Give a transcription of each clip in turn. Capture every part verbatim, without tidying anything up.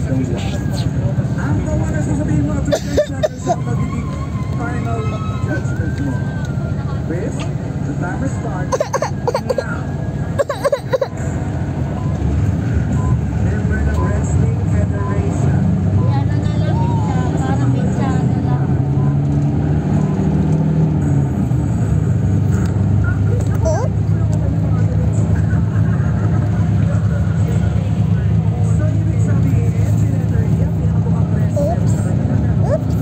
Ang kawan na sasabihin mo at fifteen seconds ang magiging final judgment mo. Chris, the timer starts now. Member ng Wrestling Federation. Yan na lang, parang pizza na lang. So, ibig sabihin, si Letter E ang pinakamukhang wrestler sa kanila. Oops.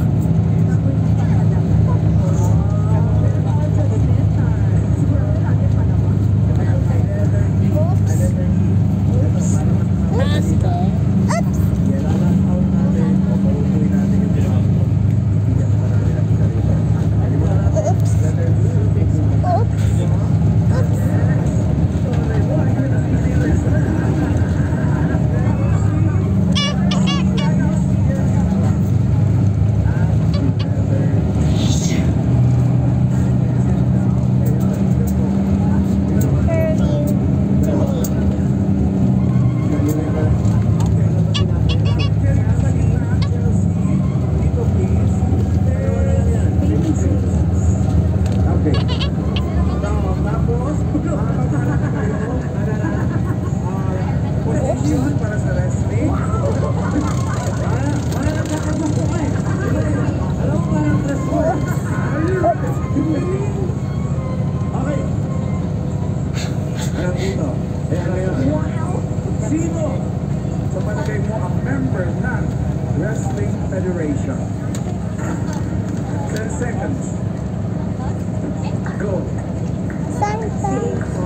Para sa wrestling. Wala nang kakagusto ko eh. Alam mo parang wrestler. Okay. Alam dito. Ayan ngayon. Sino sa palagay mo ang member ng Wrestling Federation? ten seconds. Go. Santa.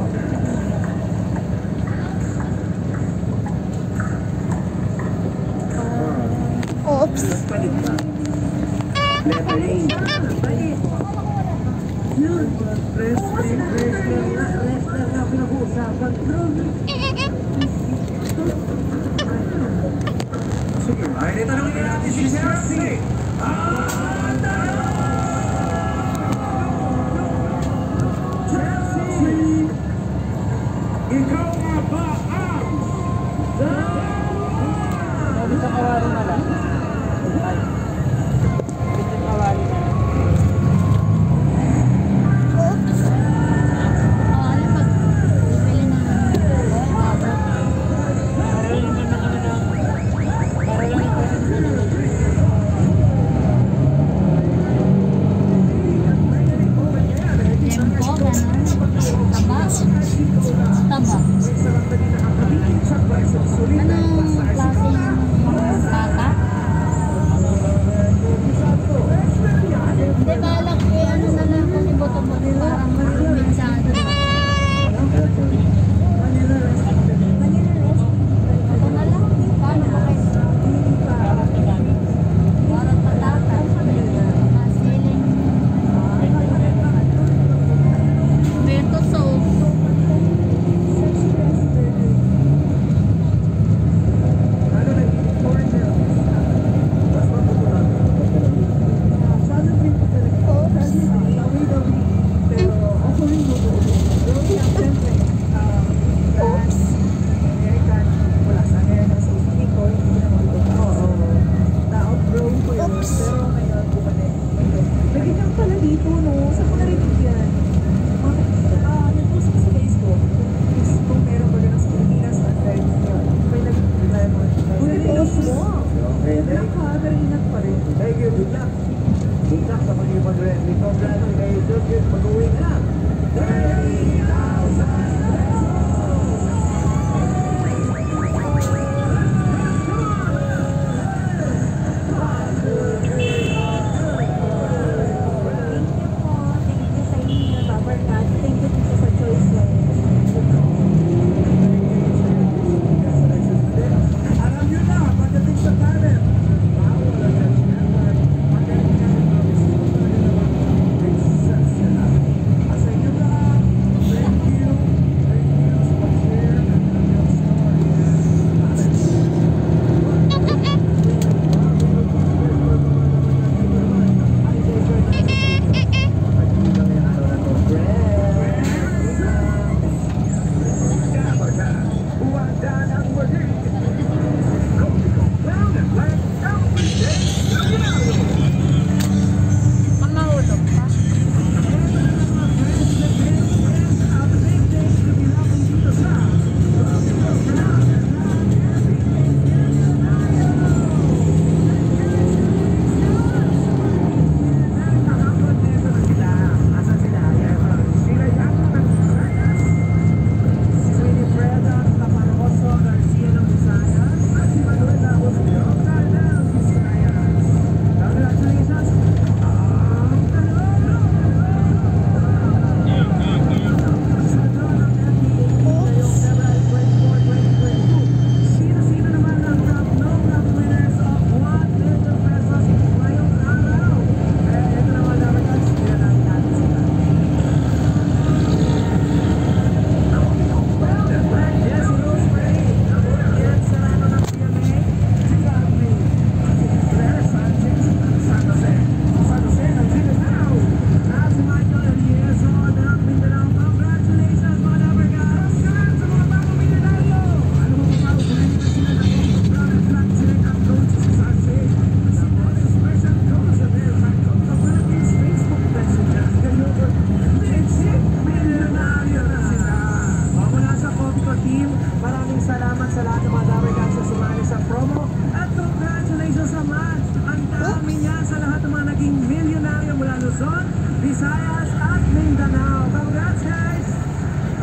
Oops. Palit ba? Letter A. Palit. Yun. Wrestling, wrestler na. Wrestler na pinag-uusapan. Sige. Ay, nitanongin natin si Cersei. Ah, Cersei! Ikaw nga ba ang Sabi sa kawari na lang. Ay. Sabi sa kawari na lang. Oops. Oh, alam pag bibili na ng baba. Para lang naman na kami na. Para lang ito. Tempo, gano'n. Taba. Taba. Anong klaseng bata? Hindi, balak ko eh, ano na lang kung iboto-boto parang minsan. Ito na lang. Paano ba kayo? Parang patata. Masiling. Beto sauce. Oops.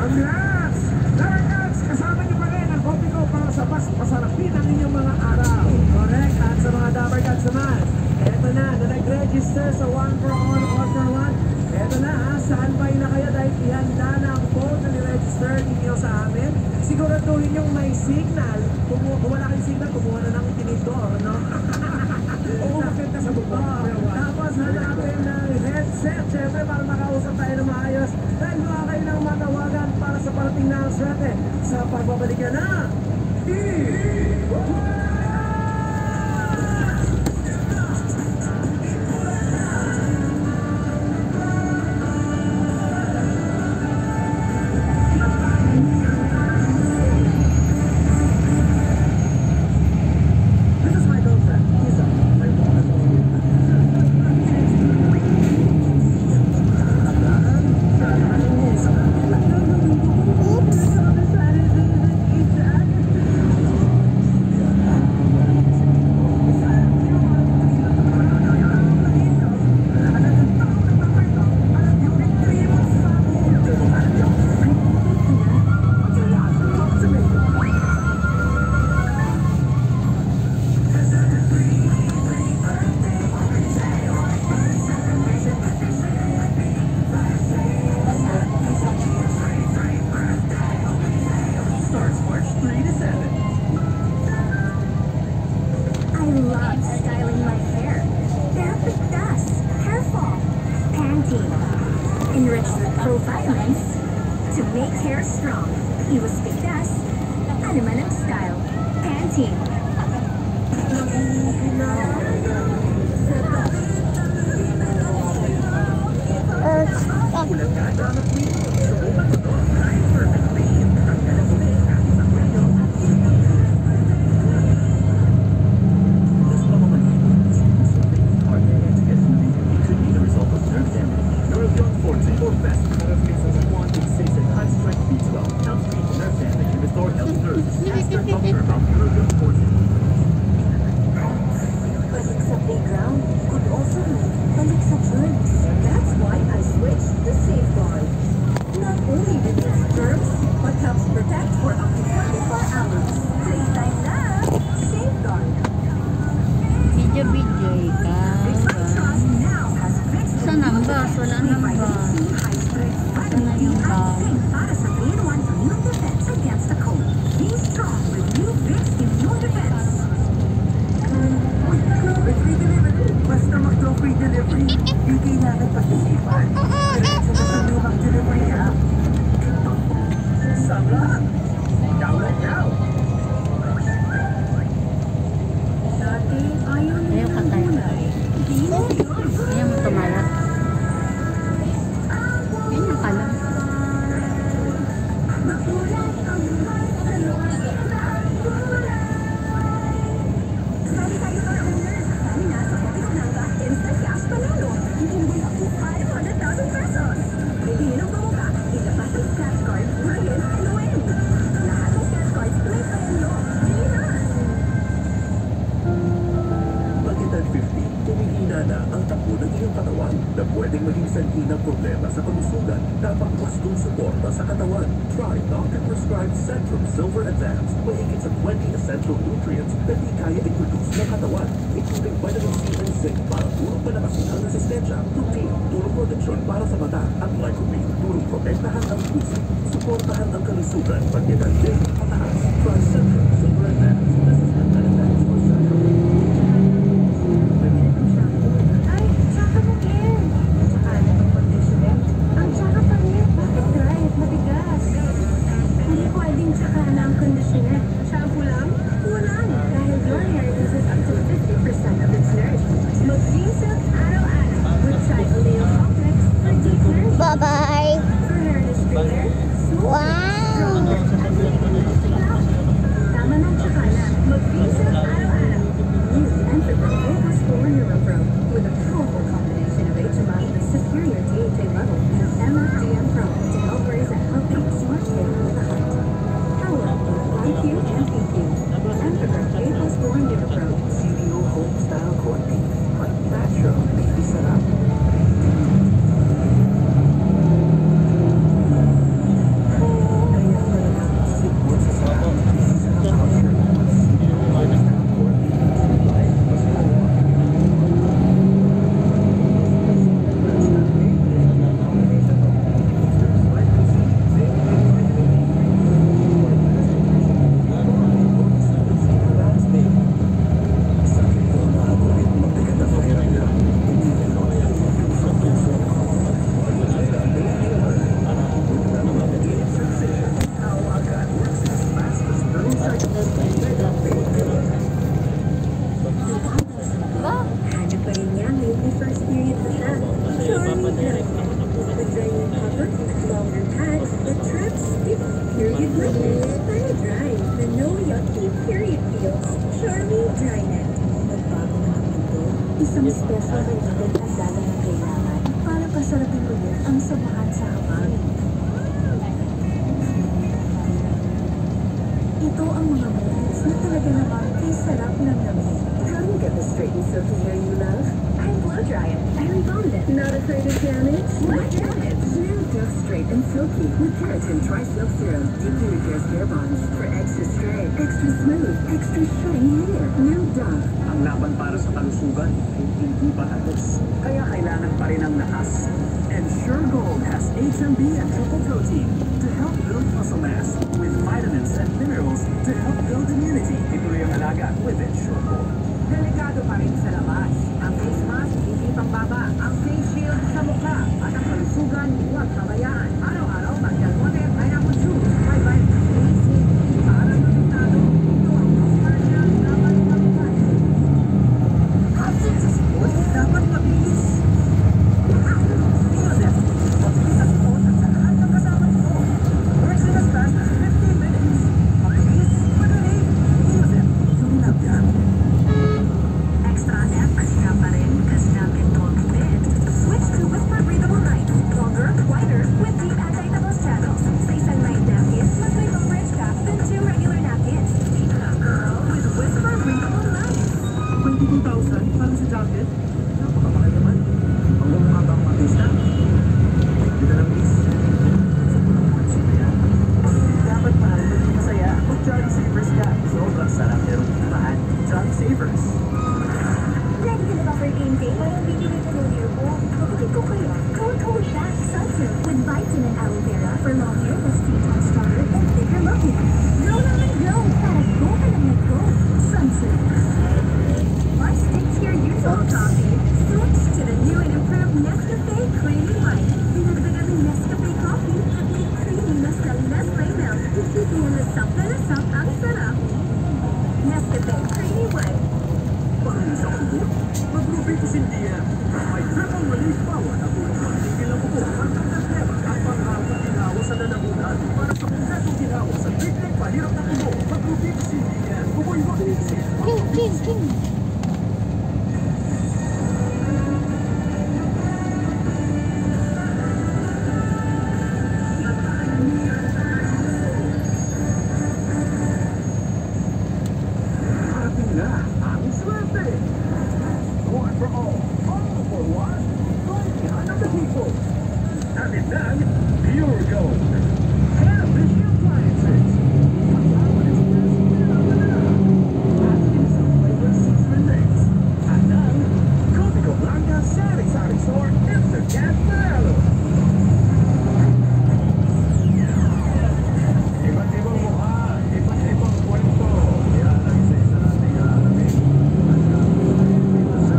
Congrats! Congrats! Kasama niyo pa rin ang kopi ko para sa mas masarapin ang inyong mga araw. Correct. At sa mga Dabber Cats naman, eto na, na nag-register sa one for all, all for one. Eto na ha, standby na kayo dahil ihanda na ang phone na ni-register ninyo sa amin. Siguraduhin yung may signal. Kung, kung wala kayong signal, kumuha na ng tinidor, no? Oo, maganda sa baba. Tapos hanapin ng headset, syempre para makausap tayo ng maayos. Dahil mga kayo ng matawagan para sa parating na swerte sa pagbabalik ka na. This is my girlfriend, Isa. My mom. Starts March three to seven. I love styling my hair. Perfect dust, hair fall, Pantene. Enriched with profilements to make hair strong. Iwas bigdas, ano man ang style. Pantene. Ulat ka na ng queen. Subukan mo to. Kahit perfect clean. Ang galas na yung kahit sa kwento. This pamamagitan is simple. Hard to get S U V. It could be the result of nerve damage. Neurobion Forte or Best Paraphasal one in six and high strength B twelve helps treat nerve damage and restore healthy nerves. Ask your doctor about Neurobion Forte. Balik sa playground could also mean balik sa germs. That's why I switched to Safeguard. Not only removes germs, but helps protect for up to twenty-four hours. Playtime na! Safeguard. Video-video ka. Vicks Trust now has Vicks Saan ang bus? Wala nang bus. Saan na yung bus? Para sa three in one immune defense against the cold. Be strong with new Vicks Immune Defense. With free delivery. Basta mag-do free delivery. Di kailangan pag-isipan. Diretso na sa lumang delivery app. Sarap! Download now! Dati, ayaw na Ayaw ka tayo. Ayaw mo tumalat. Ganyan ka lang. Sali tayo para owners. Sali na sa Kopi Kunanga Instant Cash Panalo. Imbol ako five hundred thousand pesos. Iinom mo ka, ilabas ang scratch card, win and win. Lahat ng scratch cards may premyo. Bili na! Pag-edad fifty, humihina na ang takbo ng iyong katawan na pwedeng maging sanhi ng problema sa kalusugan. Dapat wastong suporta sa katawan. Try doctor-prescribed Centrum Silver Advance. Mahigit sa twenty essential nutrients na di kaya i-produce ng katawan, including vitamin C and zinc para tulong palakasin ang resistensya, protein, tulong proteksyon para sa mata, at lycopene, tulong protektahan ang puso, suportahan ang kalusugan, pag-edad din, pataas. Try Centrum Silver Advance. This is an advantage for Centrum. Ay, tsaka mo, Ken. Tsaka na itong conditioner. Ang tsaka pa rin. Bakit dry at matigas? Hindi pwedeng tsaka na ang conditioner. Shampoo lang? Kulang. Dahil your hair loses up to fifty percent of its nourishment. Mag-green silk araw-araw with Tri-Oleo Complex for deep nourishment. Bye-bye. For hairless trainer, smooth, Wow. strong, at liquid. Tama na tsaka na. Mag Isang special kaibigan ang dala na kailangan para pasarapin ulit ang samahan sa habang. Ito ang mga moments na talaga naman kay sarap ng lamig. How do you get the straight and silky hair you love? I blow dry it. I rebond it. Not afraid of damage? What damage? New Dove Straight and Silky with Keratin Tri-Silk Serum deeply repairs hair bonds for extra straight, extra smooth, extra shiny hair. New Dove. Ang laban para sa kalusugan, hindi pa tapos. Kaya kailangan pa rin ng lakas. And Sure Gold has H M B and triple protein to help build muscle mass with vitamins and minerals to help build immunity. Ituloy ang alaga with Ensure Gold. Delikado pa rin sa labas. Ang face mask, hindi pambaba. Ang face shield sa mukha. At ang kalusugan, huwag pabayaan. Araw-araw, mag-almote, pineapple juice, may vitamin A, C, E, para lumitado. Ito ang commercial dapat magpapay. Kapit sa sport, dapat mabilis. Iyosef, mabilis sa sport at sa lahat ng kasama mo. Works in as fast as fifteen minutes. Mabilis, madali. Iyosef, suminap yan. Extra effort ka pa rin kasi namin don't fit. Switch to Whisper Breathable Nights. Longer, wider, with deep anti-doubles channels. Sa isang night napkin, mas may coverage ka than two regular napkins. Keep that girl with Whisper Breathable Nights. twenty-two thousand para sa jacket? Napakamahal naman. Ang mukha bang matista? Hindi na lang miss. Sa pulungan sila yan. Dapat mahal mo din masaya. Kung Jolly Savers ka, sobrang sarap merong ibahan. Jolly Savers. Ready ka na ba for game day? Parang bibili ko ng ear mo. Kapatid ko kayo. Cold Back Sunsilk with vitamin aloe vera for long hair that's three times stronger and thicker looking. Grow lang and grow. Para go ka lang nag-go. Sunsilk. Why stick to your usual coffee? Switch to the new and improved Nescafe Creamy White. Dinagdagan ng Nescafe coffee at may creaminess na Nestle milk. Kaya lasap na lasap ang sarap. Nescafe Creamy White. Paano sa kubo? Mag-ruby ko sindiya. May triple relief power na tulong magtigil ang kubo. Hanggang nagtema at pang-apat ginawa sa lalamunan. Para sa kumpletong ginawa sa big-leg pahirap na kubo. Mag-ruby ko sindiya. Kubo'y mag-iisip. King, king, king. Parating na ang swerte. One for all, all for one. Going behind the people. At its end, pure gold. Fairview appliances. Pagkawan is best winner. At isang flavor season mix. At then, Código Blanca Sari-Sari Store Instant Gas Panalo. Iba't ibang mukha, iba't ibang kwento. Yan ang isa-isa nating alamin. At kapag dito sa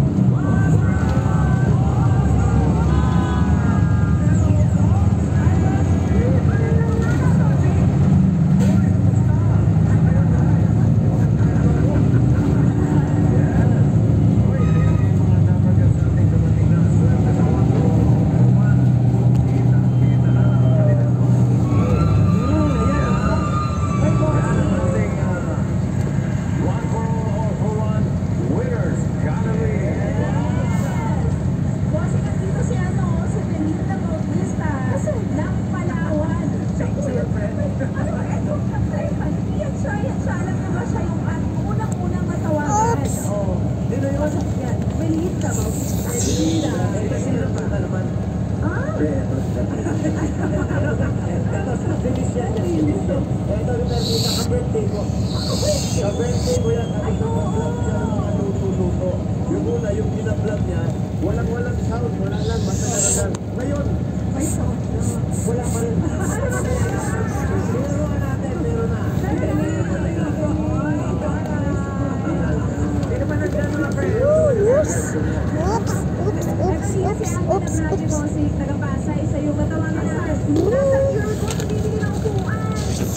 One for all, all for one. Winners gotta be. Bossing at dito si ano, si Benita Bautista. Ng Palawan. Ano, eto, katay, yan siya, yan siya. Alam na ba siya yung ano, unang-unang matawagan? Oo. Dino yun. Yan, Benita Bautista. Benita. Eh, kasi napaka naman. Ah? Ito, finish yan yan. Finish yan. Ito, Bernita, ka-birthday ko. Ka-birthday ko yan. Ay, oo. Luto-luto. Yung una, yung ginablog niya, walang-walang sound. Wala lang, basta na lang. Ngayon, May sound. wala pa rin. Meron natin, meron na. Hindi naman nagdano na, friend. Oops, oops, oops, oops, oops, oops, Radyo oops. Bossing, taga-Pasay, sa iyong katawagan na. Nasa pure gold, bibili ng upuan.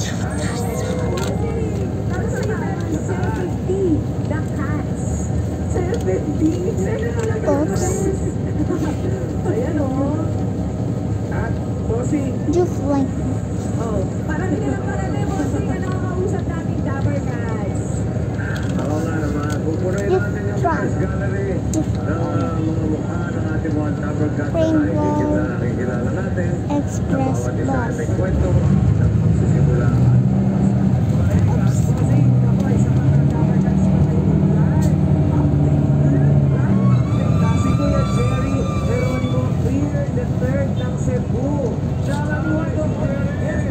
Tapos sa iba, Sir fifty, the cats. Sir fifty. Oops. Ayan, o. At, bossing. Just like Oh, parang hindi naman parang Bossing na nakakausap natin Dabber Cats. Oo nga naman. Pupunoy you natin yung try. Arts Gallery ng uh, mga mukha ng ating mga Tabor Gods na nakikita na nakikilala natin. Express Bawat isa ay bus. may kwento ng pagsisimula. Si Kuya Jerry Geronimo, clear the third ng Cebu. Shoutout po, Doctor Eric